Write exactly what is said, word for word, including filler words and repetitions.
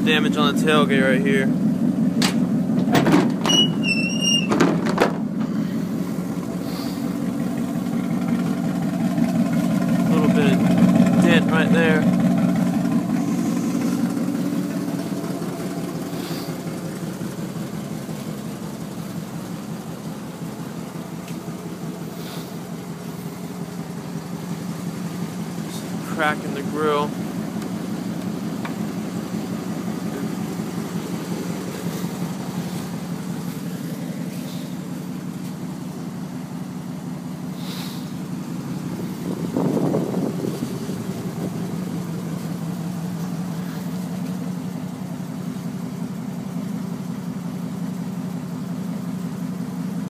damage on the tailgate right here. A little bit of dent right there. Crack in the grill.